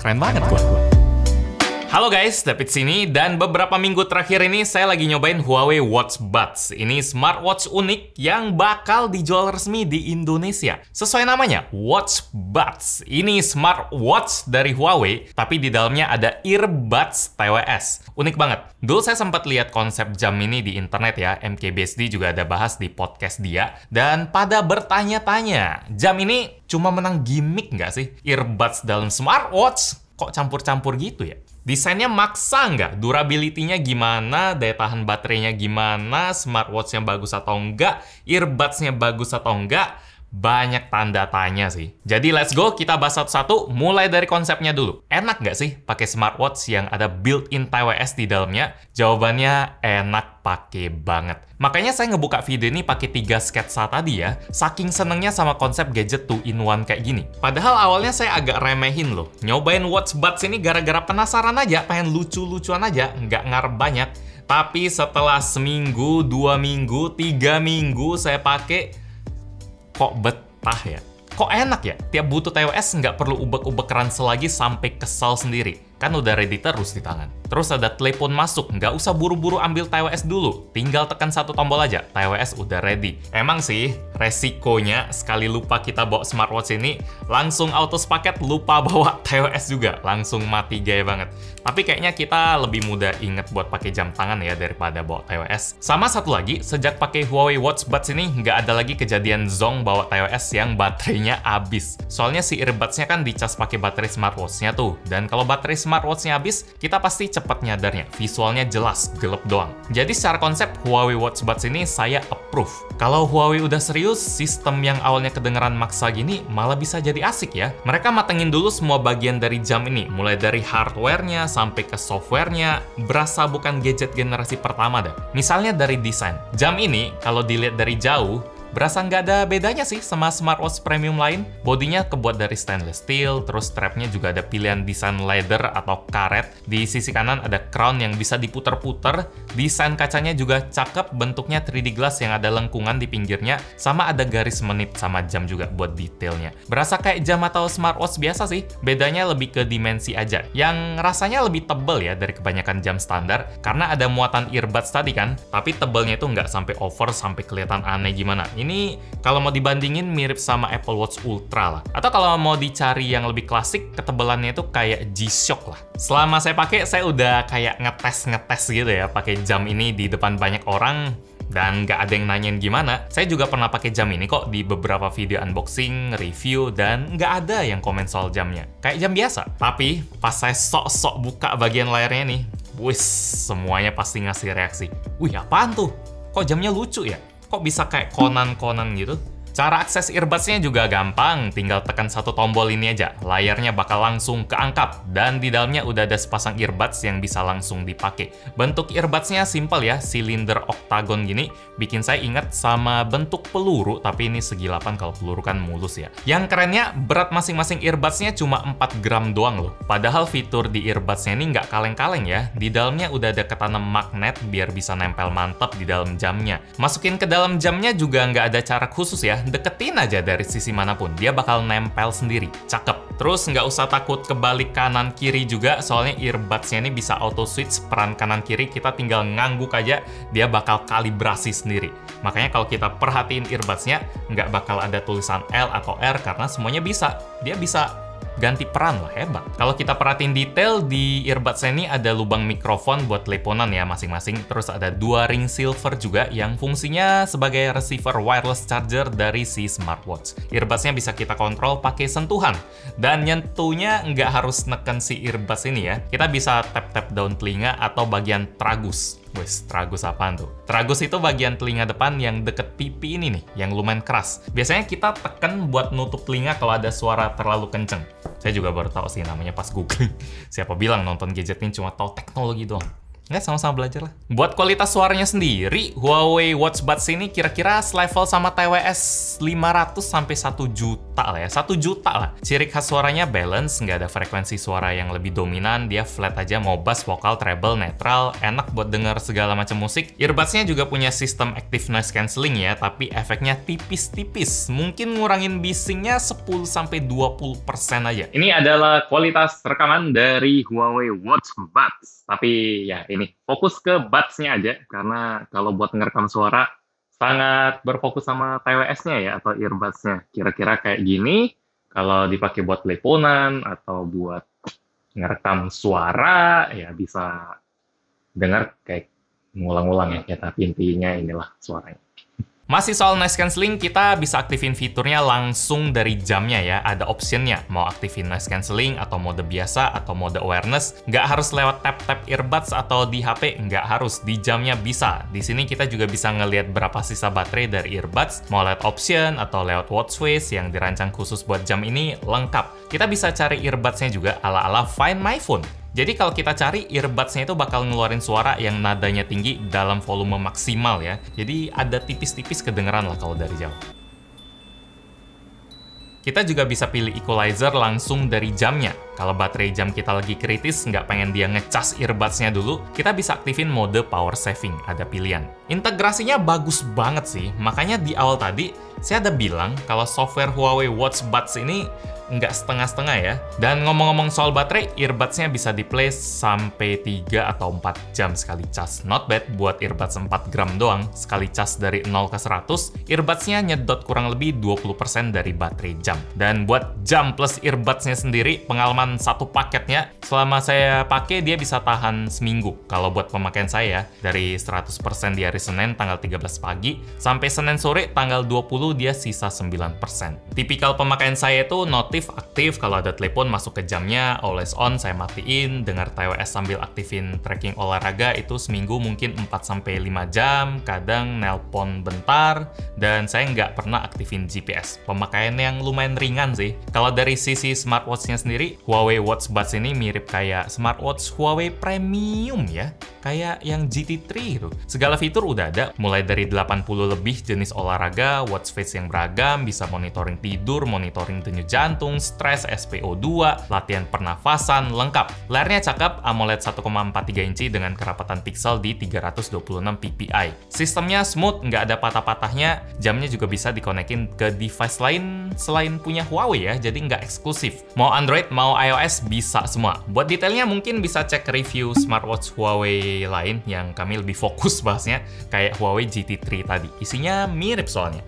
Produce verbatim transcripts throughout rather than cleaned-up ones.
keren banget gua. Halo guys, David sini, dan beberapa minggu terakhir ini saya lagi nyobain Huawei Watch Buds. Ini smartwatch unik yang bakal dijual resmi di Indonesia. Sesuai namanya, Watch Buds. Ini smartwatch dari Huawei, tapi di dalamnya ada earbuds T W S. Unik banget. Dulu saya sempat lihat konsep jam ini di internet ya, M K B S D juga ada bahas di podcast dia. Dan pada bertanya-tanya, jam ini cuma menang gimmick nggak sih? Earbuds dalam smartwatch? Kok campur-campur gitu ya? Desainnya maksa nggak? Durability-nya gimana? Daya tahan baterainya gimana? Smartwatch-nya bagus atau enggak? Earbuds-nya bagus atau enggak? Banyak tanda tanya sih. Jadi let's go, kita bahas satu-satu, mulai dari konsepnya dulu. Enak nggak sih pakai smartwatch yang ada built-in T W S di dalamnya? Jawabannya enak pakai banget. Makanya saya ngebuka video ini pakai tiga sketsa tadi ya, saking senengnya sama konsep gadget two in one kayak gini. Padahal awalnya saya agak remehin loh. Nyobain Watch Buds ini gara-gara penasaran aja, pengen lucu-lucuan aja, nggak ngarep banyak. Tapi setelah seminggu, dua minggu, tiga minggu saya pakai, kok betah ya? Kok enak ya? Tiap butuh T W S nggak perlu ubek-ubek ransel lagi sampai kesal sendiri. Kan udah ready terus di tangan. Terus ada telepon masuk, nggak usah buru-buru ambil T W S dulu. Tinggal tekan satu tombol aja, T W S udah ready. Emang sih, resikonya sekali lupa kita bawa smartwatch ini, langsung auto paket lupa bawa T W S juga. Langsung mati gaya banget. Tapi kayaknya kita lebih mudah inget buat pakai jam tangan ya daripada bawa T W S. Sama satu lagi, sejak pakai Huawei Watch Buds ini, nggak ada lagi kejadian zonk bawa T W S yang baterainya habis. Soalnya si earbuds-nya kan dicas pakai baterai smartwatch-nya tuh. Dan kalau baterai smartwatch-nya habis, kita pasti cepat nyadarnya. Visualnya jelas, gelap doang. Jadi secara konsep Huawei Watch Buds ini saya approve. Kalau Huawei udah serius, sistem yang awalnya kedengeran maksa gini malah bisa jadi asik ya. Mereka matengin dulu semua bagian dari jam ini, mulai dari hardware-nya sampai ke software-nya. Berasa bukan gadget generasi pertama dah. Misalnya dari desain. Jam ini kalau dilihat dari jauh, berasa nggak ada bedanya sih sama smartwatch premium lain. Bodinya kebuat dari stainless steel, terus strapnya juga ada pilihan desain leather atau karet. Di sisi kanan ada crown yang bisa diputer-puter. Desain kacanya juga cakep, bentuknya three D glass yang ada lengkungan di pinggirnya, sama ada garis menit sama jam juga buat detailnya. Berasa kayak jam atau smartwatch biasa sih, bedanya lebih ke dimensi aja, yang rasanya lebih tebel ya dari kebanyakan jam standar, karena ada muatan earbuds tadi kan, tapi tebelnya itu nggak sampai over, sampai kelihatan aneh gimana. Ini kalau mau dibandingin mirip sama Apple Watch Ultra lah. Atau kalau mau dicari yang lebih klasik, ketebalannya itu kayak G-Shock lah. Selama saya pakai, saya udah kayak ngetes-ngetes gitu ya, pakai jam ini di depan banyak orang, dan nggak ada yang nanyain gimana. Saya juga pernah pakai jam ini kok di beberapa video unboxing, review, dan nggak ada yang komen soal jamnya. Kayak jam biasa. Tapi pas saya sok-sok buka bagian layarnya nih, wis, semuanya pasti ngasih reaksi. Wih, apaan tuh? Kok jamnya lucu ya? Kok bisa kayak Conan-Conan gitu? Cara akses earbuds-nya juga gampang, tinggal tekan satu tombol ini aja. Layarnya bakal langsung keangkat, dan di dalamnya udah ada sepasang earbuds yang bisa langsung dipakai. Bentuk earbuds-nya simple ya, silinder oktagon gini, bikin saya ingat sama bentuk peluru, tapi ini segi delapan, kalau peluru kan mulus ya. Yang kerennya, berat masing-masing earbuds-nya cuma empat gram doang loh. Padahal fitur di earbuds-nya ini nggak kaleng-kaleng ya. Di dalamnya udah ada ketanam magnet biar bisa nempel mantap di dalam jamnya. Masukin ke dalam jamnya juga nggak ada cara khusus ya. Deketin aja dari sisi manapun, dia bakal nempel sendiri. Cakep. Terus nggak usah takut kebalik kanan kiri juga, soalnya earbuds-nya ini bisa auto switch peran kanan kiri, kita tinggal ngangguk aja, dia bakal kalibrasi sendiri. Makanya kalau kita perhatiin earbuds-nya, nggak bakal ada tulisan L atau R karena semuanya bisa. Dia bisa ganti peran lah, hebat. Kalau kita perhatiin detail, di earbuds ini ada lubang mikrofon buat teleponan ya masing-masing. Terus ada dua ring silver juga yang fungsinya sebagai receiver wireless charger dari si smartwatch. Earbuds-nya bisa kita kontrol pakai sentuhan. Dan nyentuhnya nggak harus neken si earbuds ini ya. Kita bisa tap-tap daun telinga atau bagian tragus. Wes, tragus apaan tuh? Tragus itu bagian telinga depan yang deket pipi ini nih, yang lumayan keras. Biasanya kita tekan buat nutup telinga kalau ada suara terlalu kenceng. Saya juga baru tahu sih namanya pas googling. Siapa bilang nonton gadget ini cuma tahu teknologi doang? Nggak, sama-sama belajar lah. Buat kualitas suaranya sendiri, Huawei Watch Buds ini kira-kira selevel sama T W S lima ratus sampai satu juta juta lah ya, satu juta lah. Ciri khas suaranya balance, nggak ada frekuensi suara yang lebih dominan, dia flat aja, mau bass, vokal, treble, netral, enak buat denger segala macam musik. Earbuds-nya juga punya sistem active noise cancelling ya, tapi efeknya tipis-tipis, mungkin ngurangin bisingnya sepuluh sampai dua puluh persen aja. Ini adalah kualitas rekaman dari Huawei Watch Buds. Tapi ya ini, fokus ke buds-nya aja, karena kalau buat ngerekam suara, sangat berfokus sama T W S-nya ya, atau earbuds-nya. Kira-kira kayak gini, kalau dipakai buat teleponan, atau buat ngerekam suara, ya bisa dengar kayak ngulang-ngulang ya, ya, tapi intinya inilah suaranya. Masih soal noise cancelling, kita bisa aktifin fiturnya langsung dari jamnya ya. Ada optionnya, mau aktifin noise cancelling atau mode biasa atau mode awareness. Nggak harus lewat tap-tap earbuds atau di H P, nggak harus, di jamnya bisa. Di sini kita juga bisa ngelihat berapa sisa baterai dari earbuds, mau lewat option atau lewat watch face yang dirancang khusus buat jam ini lengkap. Kita bisa cari earbuds-nya juga ala-ala Find My Phone. Jadi kalau kita cari, earbuds-nya itu bakal ngeluarin suara yang nadanya tinggi dalam volume maksimal ya. Jadi ada tipis-tipis kedengeran lah kalau dari jauh. Kita juga bisa pilih equalizer langsung dari jamnya. Kalau baterai jam kita lagi kritis, nggak pengen dia ngecas earbuds-nya dulu, kita bisa aktifin mode power saving, ada pilihan. Integrasinya bagus banget sih, makanya di awal tadi, saya ada bilang kalau software Huawei Watch Buds ini nggak setengah-setengah ya. Dan ngomong-ngomong soal baterai, earbuds-nya bisa di-play sampai tiga atau empat jam sekali cas. Not bad buat earbuds empat gram doang, sekali cas dari nol ke seratus, earbuds-nya nyedot kurang lebih dua puluh persen dari baterai jam. Dan buat jam plus earbuds-nya sendiri, pengalaman satu paketnya, selama saya pakai dia bisa tahan seminggu. Kalau buat pemakaian saya, dari seratus persen di hari Senin tanggal tiga belas pagi, sampai Senin sore tanggal dua puluh dia sisa sembilan persen. Tipikal pemakaian saya itu notif aktif, kalau ada telepon masuk ke jamnya, always on saya matiin, dengar T W S sambil aktifin tracking olahraga itu seminggu mungkin empat sampai lima jam, kadang nelpon bentar, dan saya nggak pernah aktifin G P S. Pemakaian yang lumayan ringan sih. Kalau dari sisi smartwatch-nya sendiri, Huawei Watch Buds ini mirip kayak smartwatch Huawei Premium ya, kayak yang G T tiga gitu. Segala fitur udah ada, mulai dari delapan puluh lebih jenis olahraga, watch face yang beragam, bisa monitoring tidur, monitoring denyut jantung, stres, S P O dua, latihan pernafasan, lengkap. Layarnya cakep, AMOLED satu koma empat tiga inci dengan kerapatan pixel di tiga ratus dua puluh enam P P I. Sistemnya smooth, nggak ada patah-patahnya, jamnya juga bisa dikonekin ke device lain selain punya Huawei ya, jadi nggak eksklusif. Mau Android, mau iOS, bisa semua. Buat detailnya mungkin bisa cek review smartwatch Huawei lain yang kami lebih fokus bahasnya, kayak Huawei G T tiga tadi. Isinya mirip soalnya.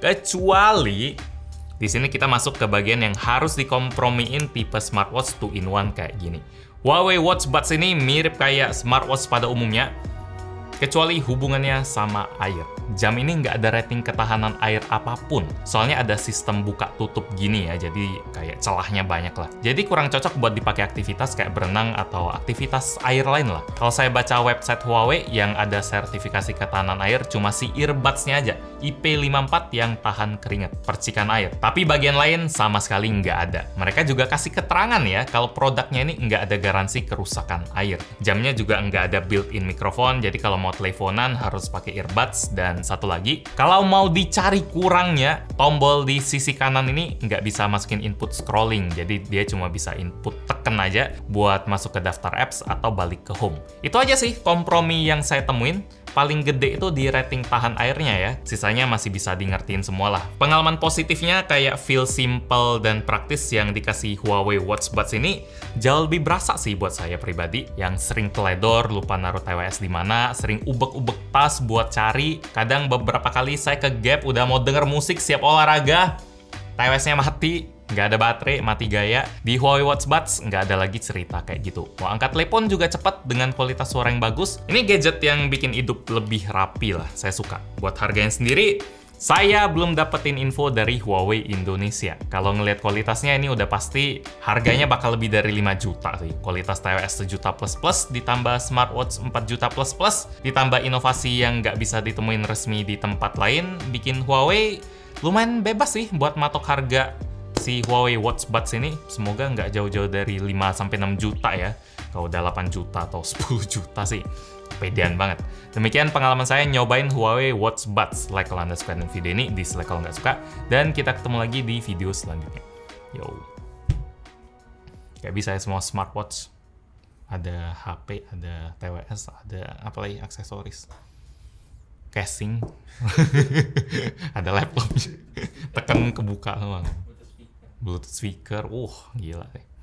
Kecuali di sini kita masuk ke bagian yang harus dikompromiin tipe smartwatch two in one kayak gini. Huawei Watch Buds ini mirip kayak smartwatch pada umumnya, kecuali hubungannya sama air. Jam ini nggak ada rating ketahanan air apapun. Soalnya ada sistem buka tutup gini ya, jadi kayak celahnya banyak lah. Jadi kurang cocok buat dipakai aktivitas kayak berenang atau aktivitas air lain lah. Kalau saya baca website Huawei yang ada sertifikasi ketahanan air, cuma si earbuds-nya aja, I P lima puluh empat yang tahan keringat, percikan air. Tapi bagian lain sama sekali nggak ada. Mereka juga kasih keterangan ya, kalau produknya ini nggak ada garansi kerusakan air. Jamnya juga nggak ada built-in mikrofon, jadi kalau mau teleponan harus pakai earbuds. Dan satu lagi, kalau mau dicari kurangnya, tombol di sisi kanan ini nggak bisa masukin input scrolling, jadi dia cuma bisa input tekan aja buat masuk ke daftar apps atau balik ke home. Itu aja sih kompromi yang saya temuin. Paling gede itu di rating tahan airnya ya, sisanya masih bisa di ngertiin semua lah. Pengalaman positifnya kayak feel simple dan praktis yang dikasih Huawei Watch Buds ini jauh lebih berasa sih buat saya pribadi, yang sering teledor, lupa naruh T W S di mana, sering ubek-ubek tas buat cari, kadang beberapa kali saya ke Gap udah mau denger musik siap olahraga, T W S-nya mati, nggak ada baterai, mati gaya. Di Huawei Watch Buds nggak ada lagi cerita kayak gitu. Mau angkat telepon juga cepat dengan kualitas suara yang bagus. Ini gadget yang bikin hidup lebih rapi lah, saya suka. Buat harganya sendiri, saya belum dapetin info dari Huawei Indonesia. Kalau ngelihat kualitasnya ini udah pasti harganya bakal lebih dari lima juta sih. Kualitas T W S sejuta plus plus, ditambah smartwatch empat juta plus plus, ditambah inovasi yang nggak bisa ditemuin resmi di tempat lain, bikin Huawei lumayan bebas sih buat matok harga si Huawei Watch Buds ini semoga nggak jauh-jauh dari lima sampai enam juta ya. Kalau udah delapan juta atau sepuluh juta sih, kepedean banget. Demikian pengalaman saya nyobain Huawei Watch Buds. Like kalau Anda suka dengan video ini, dislike kalau nggak suka. Dan kita ketemu lagi di video selanjutnya. Yo. Kayak bisa ya semua smartwatch. Ada H P, ada T W S, ada apa lagi aksesoris. Casing. Ada laptop. Tekan kebuka doang. Bluetooth speaker. Uh, gila deh.